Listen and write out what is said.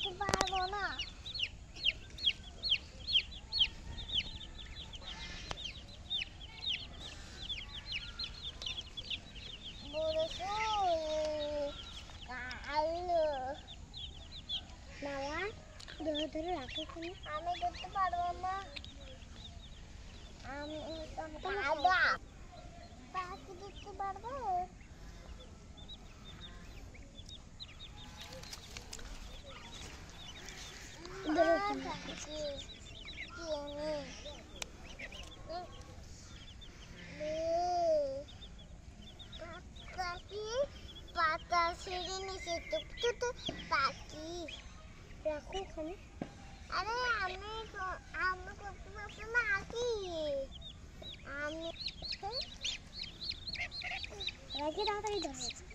দেখতে পারবো না। বাবা ধরে ধরে রাখো, আমি দেখতে পারবো না। আমি পাখি দেখতে পারবো। পাতা ছিঁড়ে নিচে টুকটুক পাখি রাখো ওখানে। আরে আমি করতে পারছি না কি আমি রাখি তাড়াতাড়ি ধরো।